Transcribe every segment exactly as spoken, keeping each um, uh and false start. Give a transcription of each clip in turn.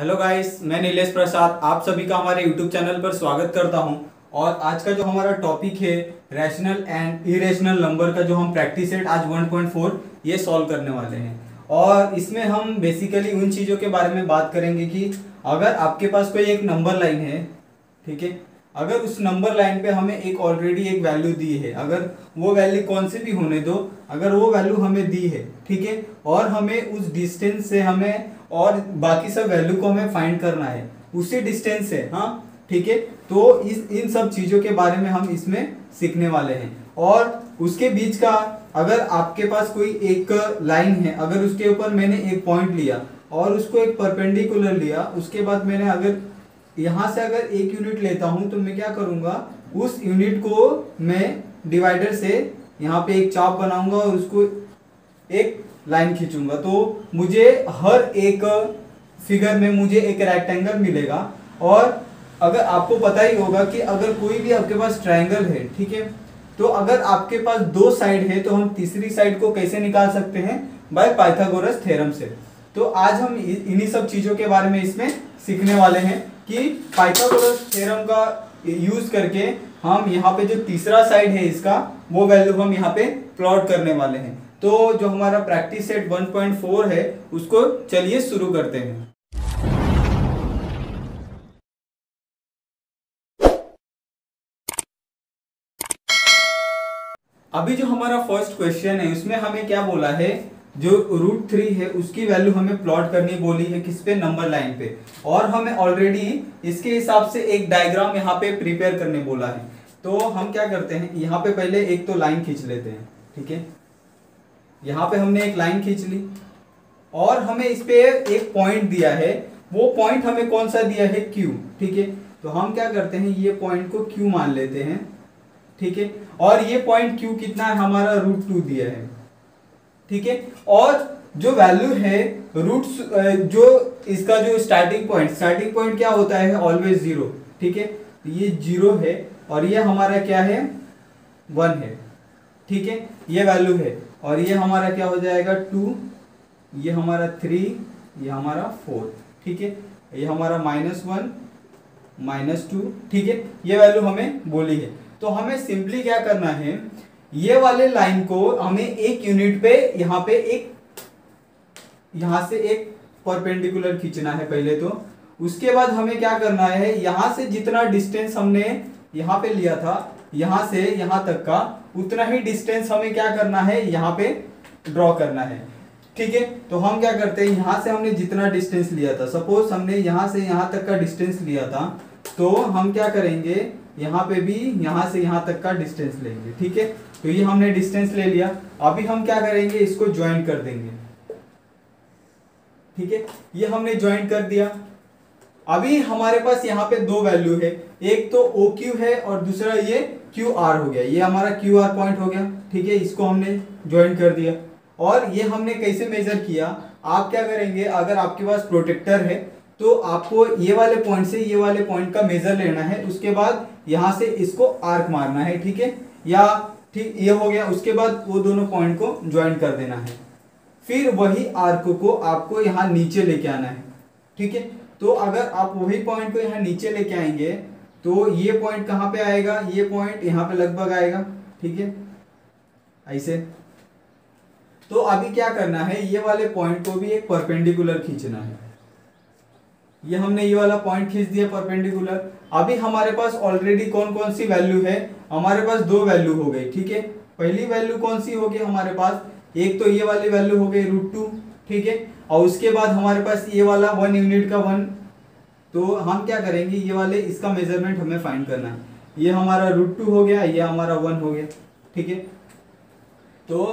Hello guys, मैं नीलेश प्रसाद आप सभी का हमारे यूट्यूब चैनल पर स्वागत करता हूं। और आज का जो हमारा टॉपिक है रैशनल एंड इरेशनल नंबर का जो हम प्रैक्टिस सेट आज वन पॉइंट फोर ये सॉल्व करने वाले हैं। और इसमें हम बेसिकली उन चीज़ों के बारे में बात करेंगे कि अगर आपके पास कोई एक नंबर लाइन है, ठीक है, अगर उस नंबर लाइन पे हमें एक ऑलरेडी एक वैल्यू दी है, अगर वो वैल्यू कौन से भी होने दो, अगर वो वैल्यू हमें दी है, ठीक है, और हमें उस डिस्टेंस से हमें और बाकी सब वैल्यू को हमें फाइंड करना है उसी डिस्टेंस से, हाँ ठीक है। तो इस इन सब चीज़ों के बारे में हम इसमें सीखने वाले हैं। और उसके बीच का अगर आपके पास कोई एक लाइन है, अगर उसके ऊपर मैंने एक पॉइंट लिया और उसको एक परपेंडिकुलर लिया, उसके बाद मैंने अगर यहाँ से अगर एक यूनिट लेता हूँ तो मैं क्या करूँगा, उस यूनिट को मैं डिवाइडर से यहाँ पे एक चाप बनाऊंगा और उसको एक लाइन खींचूंगा, तो मुझे हर एक फिगर में मुझे एक रेक्टेंगल मिलेगा। और अगर आपको पता ही होगा कि अगर कोई भी आपके पास ट्रायंगल है, ठीक है, तो अगर आपके पास दो साइड है तो हम तीसरी साइड को कैसे निकाल सकते हैं, बाय पाइथागोरस थ्योरम से। तो आज हम इन्हीं सब चीजों के बारे में इसमें सीखने वाले हैं कि पाइथागोरस थ्योरम का यूज करके हम यहाँ पे जो तीसरा साइड है इसका वो वैल्यू हम यहाँ पे प्लॉट करने वाले हैं। तो जो हमारा practice set one point four है उसको चलिए शुरू करते हैं। अभी जो हमारा फर्स्ट क्वेश्चन है उसमें हमें क्या बोला है, जो रूट थ्री है उसकी वैल्यू हमें प्लॉट करनी बोली है, किस पे, नंबर लाइन पे। और हमें ऑलरेडी इसके हिसाब से एक डायग्राम यहाँ पे प्रिपेयर करने बोला है। तो हम क्या करते हैं, यहाँ पे पहले एक तो लाइन खींच लेते हैं, ठीक है। यहाँ पे हमने एक लाइन खींच ली और हमें इस पे एक पॉइंट दिया है, वो पॉइंट हमें कौन सा दिया है, Q, ठीक है। तो हम क्या करते हैं, ये पॉइंट को Q मान लेते हैं, ठीक है। और ये पॉइंट Q कितना है, हमारा रूट टू दिया है, ठीक है। और जो वैल्यू है रूट, जो इसका जो स्टार्टिंग पॉइंट स्टार्टिंग पॉइंट क्या होता है, ऑलवेज जीरो, ठीक है। ये जीरो है और ये हमारा क्या है, वन है, ठीक है, ये वैल्यू है। और ये हमारा क्या हो जाएगा, टू, ये हमारा थ्री, ये हमारा फोर, ठीक है, ये हमारा माइनस वन, माइनस टू, ठीक है, ये वैल्यू हमें बोली है। तो हमें सिंपली क्या करना है, ये वाले लाइन को हमें एक यूनिट पे यहाँ पे एक यहाँ से एक परपेंडिकुलर खींचना है पहले। तो उसके बाद हमें क्या करना है, यहाँ से जितना डिस्टेंस हमने यहाँ पे लिया था, यहाँ से यहाँ तक का उतना ही डिस्टेंस हमें क्या करना है, यहाँ पे ड्रॉ करना है, ठीक है। तो हम क्या करते हैं, यहाँ से हमने जितना डिस्टेंस लिया था, सपोज हमने यहाँ से यहाँ तक का डिस्टेंस लिया था, तो हम क्या करेंगे, यहाँ पे भी यहाँ से यहाँ तक का डिस्टेंस लेंगे, ठीक है। तो ये हमने डिस्टेंस ले लिया, अभी हम क्या करेंगे, इसको ज्वाइन कर देंगे, ठीक है। ये हमने ज्वाइन कर दिया। अभी हमारे पास यहाँ पे दो वैल्यू है, एक तो ओ क्यू है और दूसरा ये क्यू आर हो गया, ये हमारा क्यू आर पॉइंट हो गया, ठीक है। इसको हमने ज्वाइन कर दिया। और ये हमने कैसे मेजर किया, आप क्या करेंगे, अगर आपके पास प्रोटेक्टर है तो आपको ये वाले पॉइंट से ये वाले पॉइंट का मेजर लेना है, उसके बाद यहाँ से इसको आर्क मारना है, ठीक है, या ठीक ये हो गया। उसके बाद वो दोनों पॉइंट को ज्वाइन कर देना है, फिर वही आर्क को आपको यहाँ नीचे लेके आना है, ठीक है। तो अगर आप वही पॉइंट को यहाँ नीचे लेके आएंगे तो ये पॉइंट कहाँ पे आएगा, ये पॉइंट यहाँ पे लगभग आएगा, ठीक है, ऐसे। तो अभी क्या करना है, ये वाले पॉइंट को भी एक परपेंडिकुलर खींचना है। ये हमने ये वाला पॉइंट खींच दिया परपेंडिकुलर। अभी हमारे पास ऑलरेडी कौन कौन सी वैल्यू है, हमारे पास दो वैल्यू हो गई, ठीक है। पहली वैल्यू कौन सी होगी हमारे पास, एक तो ये वाली वैल्यू हो गई रूट टू, ठीक है। और उसके बाद हमारे पास ये वाला वन यूनिट का वन। तो हम क्या करेंगे, ये वाले इसका मेजरमेंट हमें फाइंड करना है। ये हमारा रूट टू हो गया, ये हमारा वन हो गया, ठीक है। तो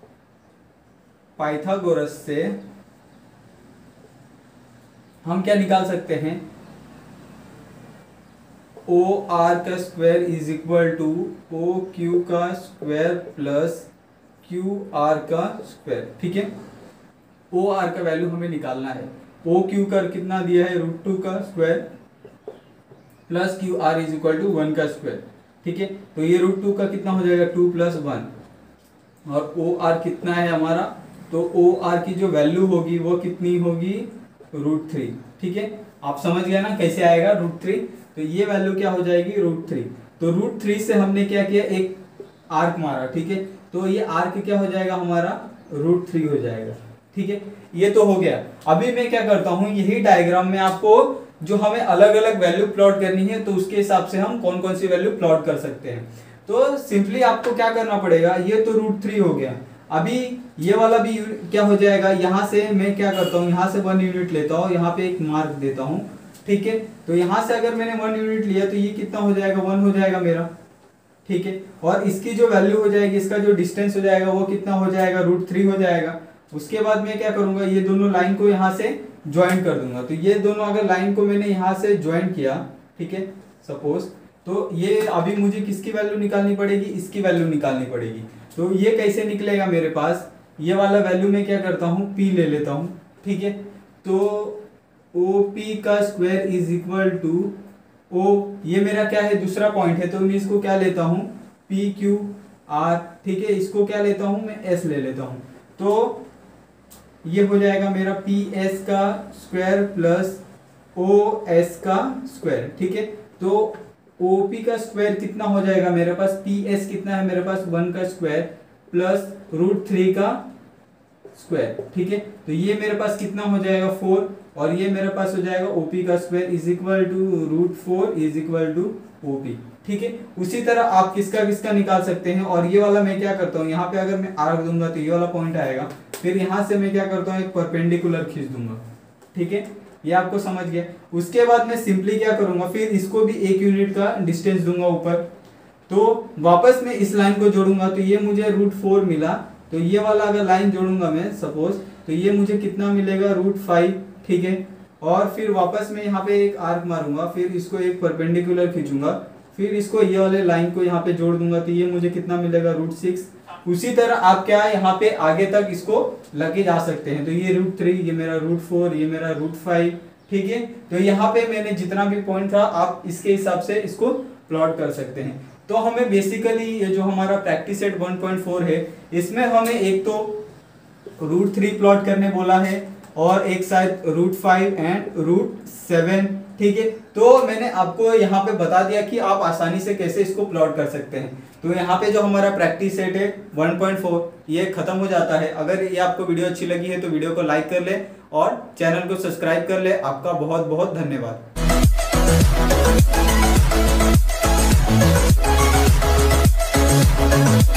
पाइथागोरस से हम क्या निकाल सकते हैं, ओ आर का square is equal to O Q का स्क्वायर प्लस क्यू आर का स्क्वायर, ठीक है। ओ आर का वैल्यू हमें निकालना है, ओ क्यू का कितना दिया है, रूट टू का square plus Q R is equal to one का स्क्वायर, ठीक है। तो ये रूट टू का कितना हो जाएगा, टू प्लस वन, और ओ आर कितना है हमारा, तो ओ आर की जो वैल्यू होगी वो कितनी होगी, रूट थ्री। ठीक है, आप समझ गए ना कैसे आएगा रूट थ्री। तो ये वैल्यू क्या हो जाएगी रूट थ्री। तो रूट थ्री से हमने क्या किया, एक आर्क मारा। ठीक है, तो ये आर्क क्या हो जाएगा हमारा रूट थ्री हो जाएगा। ठीक है, ये तो हो गया। अभी मैं क्या करता हूं, यही डायग्राम में आपको जो हमें अलग अलग वैल्यू प्लॉट करनी है तो उसके हिसाब से हम कौन कौन सी वैल्यू प्लॉट कर सकते हैं। तो सिंपली आपको क्या करना पड़ेगा, ये तो रूट थ्री हो गया। अभी ये वाला भी क्या हो जाएगा, यहाँ से मैं क्या करता हूँ, यहाँ से वन यूनिट लेता हूँ, यहाँ पे एक मार्क देता हूँ। ठीक है, तो यहाँ से अगर मैंने वन यूनिट लिया तो ये कितना हो जाएगा, वन हो जाएगा मेरा। ठीक है, और इसकी जो वैल्यू हो जाएगी, इसका जो डिस्टेंस हो जाएगा वो कितना हो जाएगा, रूट थ्री हो जाएगा। उसके बाद मैं क्या करूंगा, ये दोनों लाइन को यहाँ से ज्वाइन कर दूंगा। तो ये दोनों अगर लाइन को मैंने यहाँ से ज्वाइन किया, ठीक है सपोज, तो ये अभी मुझे किसकी वैल्यू निकालनी पड़ेगी, इसकी वैल्यू निकालनी पड़ेगी। तो ये कैसे निकलेगा मेरे पास, ये वाला वैल्यू मैं क्या करता हूँ, पी ले लेता हूँ। ठीक है, तो ओ पी का square is equal to O, ये मेरा क्या है दूसरा पॉइंट है, तो मैं इसको क्या लेता हूँ पी क्यू आर। ठीक है, इसको क्या लेता हूँ मैं एस ले लेता हूँ। तो ये हो जाएगा मेरा पी एस का स्क्वायर प्लस ओ एस का स्क्वायर। ठीक है, तो ओ पी का स्क्वायर कितना हो जाएगा मेरे पास, पी एस कितना है मेरे पास, वन का स्क्वायर प्लस रूट थ्री का स्क्वायर। ठीक है, तो ये मेरे पास कितना हो जाएगा फोर, और ये मेरे पास हो जाएगा ओपी का square is equal to root four is equal to OP. ठीक है, उसी तरह आप किसका किसका निकाल सकते हैं। और ये वाला मैं क्या करता हूँ, यहाँ पे अगर मैं आर्क दूंगा तो ये वाला पॉइंट आएगा, फिर यहाँ से मैं क्या करता हूँ एक परपेंडिकुलर खींच दूंगा। ठीक है, ये आपको समझ गया। उसके बाद मैं सिंपली क्या करूंगा, फिर इसको भी एक यूनिट का डिस्टेंस दूंगा ऊपर, तो वापस मैं इस लाइन को जोड़ूंगा। तो ये मुझे रूट फोर मिला, तो ये वाला अगर लाइन जोड़ूंगा मैं सपोज, तो ये मुझे कितना मिलेगा, रूट फाइव। ठीक है, और फिर वापस मैं यहाँ पे एक आर्क मारूंगा, फिर इसको एक परपेंडिकुलर खींचूंगा, फिर इसको ये वाले लाइन को यहाँ पे जोड़ दूंगा, तो ये मुझे कितना मिलेगा, रूट सिक्स। उसी तरह आप क्या है यहाँ पे आगे तक इसको लगे जा सकते हैं। तो ये रूट थ्री, ये मेरा रूट फोर, ये मेरा रूट फाइव। ठीक है, तो यहाँ पे मैंने जितना भी पॉइंट था आप इसके हिसाब से इसको प्लॉट कर सकते हैं। तो हमें बेसिकली ये जो हमारा practice set one point four है, इसमें हमें एक तो रूट थ्री प्लॉट करने बोला है और एक शायद root five and root seven. ठीक है, तो मैंने आपको यहाँ पे बता दिया कि आप आसानी से कैसे इसको प्लॉट कर सकते हैं। तो यहाँ पे जो हमारा प्रैक्टिस सेट है वन पॉइंट फोर ये खत्म हो जाता है। अगर ये आपको वीडियो अच्छी लगी है तो वीडियो को लाइक कर ले और चैनल को सब्सक्राइब कर ले। आपका बहुत बहुत धन्यवाद।